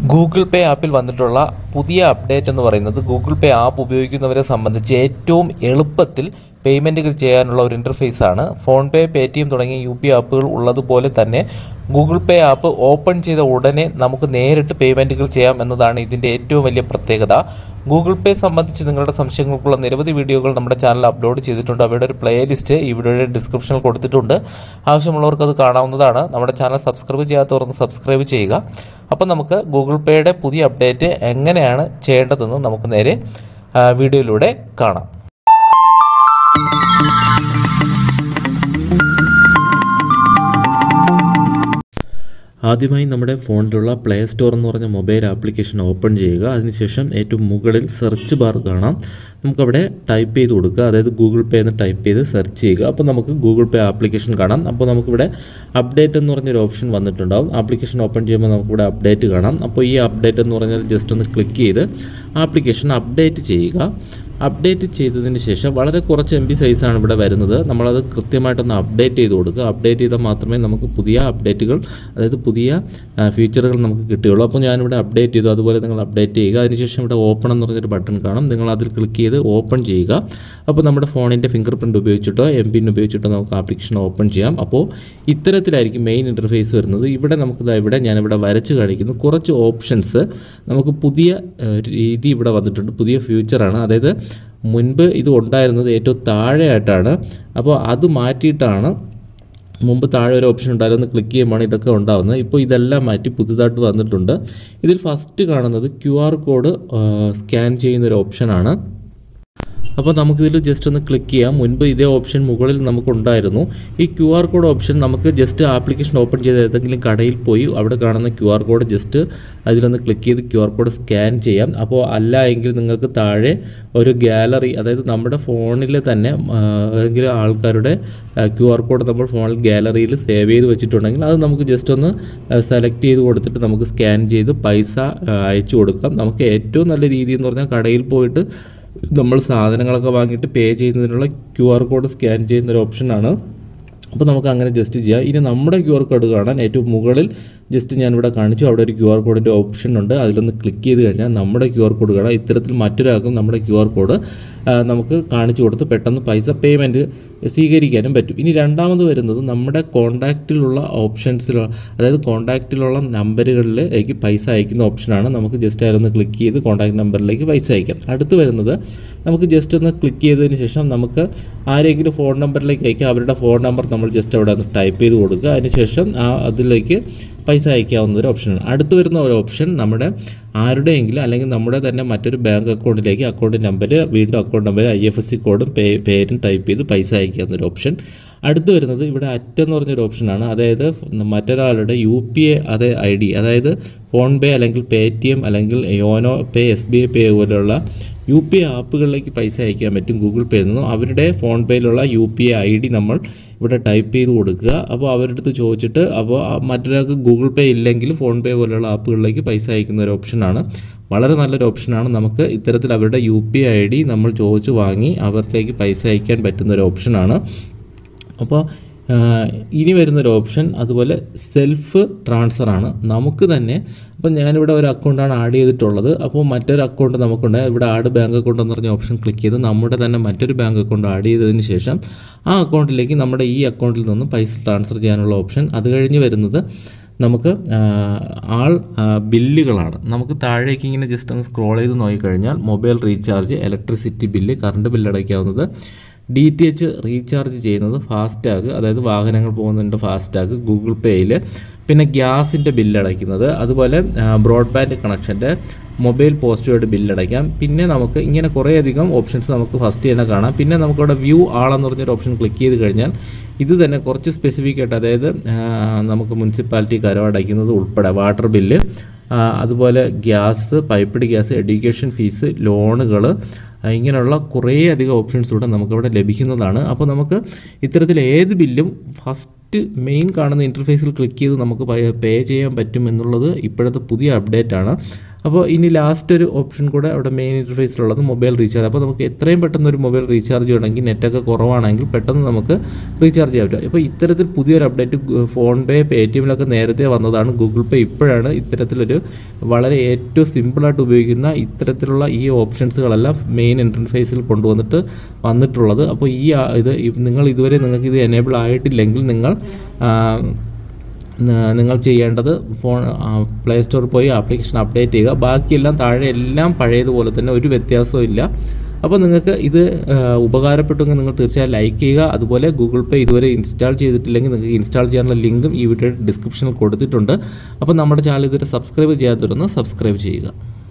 Google പേ ആപ്പിൽ വന്നിട്ടുള്ള പുതിയ അപ്ഡേറ്റ് എന്ന് പറയുന്നത് ഗൂഗിൾ പേ ആപ്പ് ഉപയോഗിക്കുന്നവരെ സംബന്ധിച്ച് ഏറ്റവും എളുപ്പത്തിൽ പേയ്മെൻറ്റുകൾ ചെയ്യാനുള്ള ഒരു ഇൻ്റർഫേസാണ്. ഫോൺ പേ, പേടിഎം തുടങ്ങിയ UPI ആപ്പുകൾ ഉള്ളതുപോലെ തന്നെ ഗൂഗിൾ പേ ആപ്പ് ഓപ്പൺ ചെയ്ത ഉടനെ നമുക്ക് നേരിട്ട് പേയ്മെൻറ്റുകൾ ചെയ്യാം എന്നതാണ് ഇതിൻ്റെ ഏറ്റവും വലിയ പ്രത്യേകത. ഗൂഗിൾ പേ സംബന്ധിച്ച് നിങ്ങളുടെ സംശയങ്ങൾക്കുള്ള നിരവധി വീഡിയോകൾ നമ്മുടെ ചാനൽ അപ്ലോഡ് ചെയ്തിട്ടുണ്ട്. അവയുടെ ഒരു പ്ലേലിസ്റ്റ് ഈ വീഡിയോയുടെ ഡിസ്ക്രിപ്ഷനിൽ കൊടുത്തിട്ടുണ്ട്. ആവശ്യമുള്ളവർക്ക് അത് കാണാവുന്നതാണ്. നമ്മുടെ ചാനൽ സബ്സ്ക്രൈബ് ചെയ്യാത്തവർക്ക് സബ്സ്ക്രൈബ് ചെയ്യുക. അപ്പോൾ നമുക്ക് ഗൂഗിൾ പേയുടെ പുതിയ അപ്ഡേറ്റ് എങ്ങനെയാണ് ചെയ്യേണ്ടതെന്ന് നമുക്ക് നേരെ വീഡിയോയിലൂടെ കാണാം. ആദ്യമായി നമ്മുടെ ഫോണിലുള്ള പ്ലേ സ്റ്റോർ എന്ന് പറഞ്ഞ മൊബൈൽ ആപ്ലിക്കേഷൻ ഓപ്പൺ ചെയ്യുക. അതിനുശേഷം ഏറ്റവും മുകളിൽ സെർച്ച് ബാർ കാണാം. നമുക്കവിടെ ടൈപ്പ് ചെയ്ത് കൊടുക്കുക, അതായത് ഗൂഗിൾ പേ എന്ന് ടൈപ്പ് ചെയ്ത് സെർച്ച് ചെയ്യുക. അപ്പോൾ നമുക്ക് ഗൂഗിൾ പേ ആപ്ലിക്കേഷൻ കാണാം. അപ്പോൾ നമുക്കിവിടെ അപ്ഡേറ്റ് എന്ന് പറഞ്ഞൊരു ഓപ്ഷൻ വന്നിട്ടുണ്ടാവും. ആപ്ലിക്കേഷൻ ഓപ്പൺ ചെയ്യുമ്പോൾ നമുക്കിവിടെ അപ്ഡേറ്റ് കാണാം. അപ്പോൾ ഈ അപ്ഡേറ്റ് എന്ന് പറഞ്ഞാൽ ജസ്റ്റ് ഒന്ന് ക്ലിക്ക് ചെയ്ത് ആപ്ലിക്കേഷൻ അപ്ഡേറ്റ് ചെയ്യുക. അപ്ഡേറ്റ് ചെയ്തതിന് ശേഷം വളരെ കുറച്ച് MB സൈസാണ് ഇവിടെ വരുന്നത്. നമ്മളത് കൃത്യമായിട്ടൊന്ന് അപ്ഡേറ്റ് ചെയ്ത് കൊടുക്കുക. അപ്ഡേറ്റ് ചെയ്താൽ മാത്രമേ നമുക്ക് പുതിയ അപ്ഡേറ്റുകൾ, അതായത് പുതിയ ഫീച്ചറുകൾ നമുക്ക് കിട്ടുകയുള്ളൂ. അപ്പോൾ ഞാനിവിടെ അപ്ഡേറ്റ് ചെയ്തു. അതുപോലെ നിങ്ങൾ അപ്ഡേറ്റ് ചെയ്യുക. അതിനുശേഷം ഇവിടെ ഓപ്പൺ എന്ന് പറഞ്ഞൊരു ബട്ടൺ കാണും. നിങ്ങൾ അതിൽ ക്ലിക്ക് ചെയ്ത് ഓപ്പൺ ചെയ്യുക. അപ്പോൾ നമ്മുടെ ഫോണിൻ്റെ ഫിംഗർ പ്രിൻറ്റ് ഉപയോഗിച്ചിട്ടോ MPIN ഉപയോഗിച്ചിട്ടോ നമുക്ക് ആപ്ലിക്കേഷൻ ഓപ്പൺ ചെയ്യാം. അപ്പോൾ ഇത്തരത്തിലായിരിക്കും മെയിൻ ഇൻ്റർഫേസ് വരുന്നത്. ഇവിടെ നമുക്കിവിടെ ഞാനിവിടെ വരച്ച് കാണിക്കുന്നു. കുറച്ച് ഓപ്ഷൻസ് നമുക്ക് പുതിയ രീതി ഇവിടെ വന്നിട്ടുണ്ട്. പുതിയ ഫീച്ചറാണ്. അതായത് മുൻപ് ഇത് ഉണ്ടായിരുന്നത് ഏറ്റവും താഴെയായിട്ടാണ്. അപ്പോൾ അത് മാറ്റിയിട്ടാണ്, മുമ്പ് താഴെ ഒരു ഓപ്ഷൻ ഉണ്ടായിരുന്നു, ക്ലിക്ക് ചെയ്യുമ്പോൾ ഇതൊക്കെ ഉണ്ടാകുന്നത്. ഇപ്പോൾ ഇതെല്ലാം മാറ്റി പുതുതായിട്ട് വന്നിട്ടുണ്ട്. ഇതിൽ ഫസ്റ്റ് കാണുന്നത് QR കോഡ് സ്കാൻ ചെയ്യുന്നൊരു ഓപ്ഷനാണ്. അപ്പോൾ നമുക്കിതിൽ ജസ്റ്റ് ഒന്ന് ക്ലിക്ക് ചെയ്യാം. മുൻപ് ഇതേ ഓപ്ഷൻ മുകളിൽ നമുക്കുണ്ടായിരുന്നു. ഈ QR കോഡ് ഓപ്ഷൻ നമുക്ക് ജസ്റ്റ് ആപ്ലിക്കേഷൻ ഓപ്പൺ ചെയ്ത് ഏതെങ്കിലും കടയിൽ പോയി അവിടെ കാണുന്ന QR കോഡ് ജസ്റ്റ് അതിലൊന്ന് ക്ലിക്ക് ചെയ്ത് QR കോഡ് സ്കാൻ ചെയ്യാം. അപ്പോൾ അല്ല എങ്കിൽ നിങ്ങൾക്ക് താഴെ ഒരു ഗാലറി, അതായത് നമ്മുടെ ഫോണിൽ തന്നെ ഏതെങ്കിലും ആൾക്കാരുടെ QR കോഡ് നമ്മൾ ഫോണിൽ ഗാലറിയിൽ സേവ് ചെയ്ത് വെച്ചിട്ടുണ്ടെങ്കിൽ അത് നമുക്ക് ജസ്റ്റ് ഒന്ന് സെലക്ട് ചെയ്ത് കൊടുത്തിട്ട് നമുക്ക് സ്കാൻ ചെയ്ത് പൈസ അയച്ചു കൊടുക്കാം. നമുക്ക് ഏറ്റവും നല്ല രീതി എന്ന് പറഞ്ഞാൽ കടയിൽ പോയിട്ട് നമ്മൾ സാധനങ്ങളൊക്കെ വാങ്ങിയിട്ട് പേ ചെയ്യുന്നതിനുള്ള QR കോഡ് സ്കാൻ ചെയ്യുന്നൊരു ഓപ്ഷനാണ്. അപ്പോൾ നമുക്ക് അങ്ങനെ ജസ്റ്റ് ചെയ്യാം. ഇനി നമ്മുടെ QR കോഡ് കാണാൻ ഏറ്റവും മുകളിൽ ജസ്റ്റ് ഞാനിവിടെ കാണിച്ചു, അവിടെ ഒരു QR കോഡിൻ്റെ ഓപ്ഷൻ ഉണ്ട്. അതിലൊന്ന് ക്ലിക്ക് ചെയ്ത് കഴിഞ്ഞാൽ നമ്മുടെ QR കോഡ് കാണാം. ഇത്തരത്തിൽ മറ്റൊരാൾക്കും നമ്മുടെ QR കോഡ് നമുക്ക് കാണിച്ചു കൊടുത്ത് പെട്ടെന്ന് പൈസ പേയ്മെൻറ്റ് സ്വീകരിക്കാനും പറ്റും. ഇനി രണ്ടാമത് വരുന്നത് നമ്മുടെ കോൺടാക്റ്റിലുള്ള ഓപ്ഷൻസിൽ, അതായത് കോൺടാക്റ്റിലുള്ള നമ്പറുകളിലേക്ക് പൈസ അയക്കുന്ന ഓപ്ഷനാണ്. നമുക്ക് ജസ്റ്റ് അതിലൊന്ന് ക്ലിക്ക് ചെയ്ത് കോൺടാക്റ്റ് നമ്പറിലേക്ക് പൈസ അയക്കാം. അടുത്ത് വരുന്നത് നമുക്ക് ജസ്റ്റ് ഒന്ന് ക്ലിക്ക് ചെയ്തതിന് ശേഷം നമുക്ക് ആരെങ്കിലും ഫോൺ നമ്പറിലേക്ക് അയക്കാം. അവരുടെ ഫോൺ നമ്പർ നമ്മൾ ജസ്റ്റ് അവിടെ ഒന്ന് ടൈപ്പ് ചെയ്ത് കൊടുക്കുക. അതിനുശേഷം അതിലേക്ക് പൈസ അയക്കാവുന്ന ഒരു ഓപ്ഷനാണ്. അടുത്ത് വരുന്ന ഒരു ഓപ്ഷൻ നമ്മുടെ ആരുടെയെങ്കിലും അല്ലെങ്കിൽ നമ്മുടെ തന്നെ മറ്റൊരു ബാങ്ക് അക്കൗണ്ടിലേക്ക് അക്കൗണ്ട് നമ്പർ, വീണ്ടും അക്കൗണ്ട് നമ്പർ, IFSC കോഡും പേരും ടൈപ്പ് ചെയ്ത് പൈസ അയക്കാവുന്ന ഒരു ഓപ്ഷൻ. അടുത്ത് വരുന്നത് ഇവിടെ അറ്റെന്ന് പറഞ്ഞൊരു ഓപ്ഷനാണ്. അതായത് മറ്റൊരാളുടെ UPI അതേ ID, അതായത് ഫോൺ പേ അല്ലെങ്കിൽ പേടിഎം അല്ലെങ്കിൽ യോനോ പേ, SBI പേ പോലെയുള്ള UPI ആപ്പുകളിലേക്ക് പൈസ അയക്കാൻ പറ്റും ഗൂഗിൾ പേയിൽ നിന്നും. അവരുടെ ഫോൺ പേയിലുള്ള UPI ID നമ്മൾ ഇവിടെ ടൈപ്പ് ചെയ്ത് കൊടുക്കുക. അപ്പോൾ അവരുടെ അടുത്ത് ചോദിച്ചിട്ട്, അപ്പോൾ മറ്റൊരാൾക്ക് ഗൂഗിൾ പേ ഇല്ലെങ്കിൽ ഫോൺ പേ പോലെയുള്ള ആപ്പുകളിലേക്ക് പൈസ അയക്കുന്ന ഒരു ഓപ്ഷനാണ്. വളരെ നല്ലൊരു ഓപ്ഷനാണ്. നമുക്ക് ഇത്തരത്തിൽ അവരുടെ UPI ID നമ്മൾ ചോദിച്ച് വാങ്ങി അവരിലേക്ക് പൈസ അയക്കാൻ പറ്റുന്നൊരു ഓപ്ഷനാണ്. അപ്പോൾ ഇനി വരുന്നൊരു ഓപ്ഷൻ അതുപോലെ സെൽഫ് ട്രാൻസ്ഫറാണ്. നമുക്ക് തന്നെ, അപ്പോൾ ഞാനിവിടെ ഒരു അക്കൗണ്ടാണ് ആഡ് ചെയ്തിട്ടുള്ളത്. അപ്പോൾ മറ്റൊരു അക്കൗണ്ട് നമുക്കുണ്ട്. ഇവിടെ ആഡ് ബാങ്ക് അക്കൗണ്ട് എന്ന് പറഞ്ഞ ഓപ്ഷൻ ക്ലിക്ക് ചെയ്ത് നമ്മുടെ തന്നെ മറ്റൊരു ബാങ്ക് അക്കൗണ്ട് ആഡ് ചെയ്തതിന് ശേഷം ആ അക്കൗണ്ടിലേക്ക് നമ്മുടെ ഈ അക്കൗണ്ടിൽ നിന്നും പൈസ ട്രാൻസ്ഫർ ചെയ്യാനുള്ള ഓപ്ഷൻ. അത് കഴിഞ്ഞ് വരുന്നത് നമുക്ക് ബില്ലുകളാണ്. നമുക്ക് താഴേക്ക് ഇങ്ങനെ ജസ്റ്റ് ഒന്ന് സ്ക്രോൾ ചെയ്ത് നോക്കിക്കഴിഞ്ഞാൽ mobile recharge, electricity bill, current bill അടയ്ക്കാവുന്നത്, DTH റീചാർജ് ചെയ്യുന്നത്, ഫാസ്റ്റാഗ്, അതായത് വാഹനങ്ങൾ പോകുന്നതിൻ്റെ ഫാസ്റ്റാഗ് ഗൂഗിൾ പേയിൽ, പിന്നെ ഗ്യാസിൻ്റെ ബില്ലടയ്ക്കുന്നത്, അതുപോലെ ബ്രോഡ്ബാൻഡ് കണക്ഷൻ്റെ, മൊബൈൽ പോസ്റ്റ്പെയ്ഡ് ബില്ലടയ്ക്കാം. പിന്നെ നമുക്ക് ഇങ്ങനെ കുറേയധികം ഓപ്ഷൻസ് നമുക്ക് ഫസ്റ്റ് തന്നെ കാണാം. പിന്നെ നമുക്കവിടെ വ്യൂ ആളെന്ന് പറഞ്ഞൊരു ഓപ്ഷൻ ക്ലിക്ക് ചെയ്ത് കഴിഞ്ഞാൽ ഇത് തന്നെ കുറച്ച് സ്പെസിഫിക് ആയിട്ട്, അതായത് നമുക്ക് മുനിസിപ്പാലിറ്റി കരമടയ്ക്കുന്നത് ഉൾപ്പെടെ, വാട്ടർ ബില്ല്, അതുപോലെ gas, piped gas, education fees, ലോണുകൾ, ഇങ്ങനെയുള്ള കുറേയധികം ഓപ്ഷൻസ് കൂടെ നമുക്കവിടെ ലഭിക്കുന്നതാണ്. അപ്പോൾ നമുക്ക് ഇത്തരത്തിൽ ഏത് ബില്ലും ഫസ്റ്റ് മെയിൻ കാണുന്ന ഇൻ്റർഫേസിൽ ക്ലിക്ക് ചെയ്ത് നമുക്ക് പേ ചെയ്യാൻ പറ്റും എന്നുള്ളത് ഇപ്പോഴത്തെ പുതിയ അപ്ഡേറ്റ് ആണ്. അപ്പോൾ ഇനി ലാസ്റ്റ് ഒരു ഓപ്ഷൻ കൂടെ അവിടെ മെയിൻ ഇൻ്റർഫേസിലുള്ളത് മൊബൈൽ റീചാർജ്. അപ്പോൾ നമുക്ക് എത്രയും പെട്ടെന്ന് ഒരു മൊബൈൽ റീചാർജ് ചെയ്യണമെങ്കിൽ നെറ്റൊക്കെ കുറവാണെങ്കിൽ പെട്ടെന്ന് നമുക്ക് റീചാർജ് ചെയ്യാൻ പറ്റും. അപ്പോൾ ഇത്തരത്തിൽ പുതിയൊരു അപ്ഡേറ്റ് ഫോൺ പേ, പേടിഎമ്മിലൊക്കെ നേരത്തെ വന്നതാണ്. ഗൂഗിൾ പേ ഇപ്പോഴാണ് ഇത്തരത്തിലൊരു വളരെ ഏറ്റവും സിമ്പിളായിട്ട് ഉപയോഗിക്കുന്ന ഇത്തരത്തിലുള്ള ഈ ഓപ്ഷൻസുകളെല്ലാം മെയിൻ ഇൻ്റർഫേസിൽ വന്നിട്ടുള്ളത്. അപ്പോൾ നിങ്ങൾ ഇതുവരെ നിങ്ങൾക്ക് ഇത് എനേബിൾ ആയിട്ടില്ലെങ്കിൽ നിങ്ങൾ ചെയ്യേണ്ടത് പ്ലേ സ്റ്റോറിൽ പോയി ആപ്ലിക്കേഷൻ അപ്ഡേറ്റ് ചെയ്യുക. ബാക്കിയെല്ലാം താഴെ എല്ലാം പഴയതുപോലെ തന്നെ, ഒരു വ്യത്യാസവും ഇല്ല. അപ്പോൾ നിങ്ങൾക്ക് ഇത് ഉപകാരപ്പെട്ടെങ്കിൽ നിങ്ങൾ തീർച്ചയായും ലൈക്ക് ചെയ്യുക. അതുപോലെ ഗൂഗിൾ പേ ഇതുവരെ ഇൻസ്റ്റാൾ ചെയ്തിട്ടില്ലെങ്കിൽ നിങ്ങൾക്ക് ഇൻസ്റ്റാൾ ചെയ്യാനുള്ള ലിങ്കും ഈ വീഡിയോയുടെ ഡിസ്ക്രിപ്ഷനിൽ കൊടുത്തിട്ടുണ്ട്. അപ്പോൾ നമ്മുടെ ചാനൽ ഇതുവരെ സബ്സ്ക്രൈബ് ചെയ്യാത്തവരൊന്ന് സബ്സ്ക്രൈബ് ചെയ്യുക.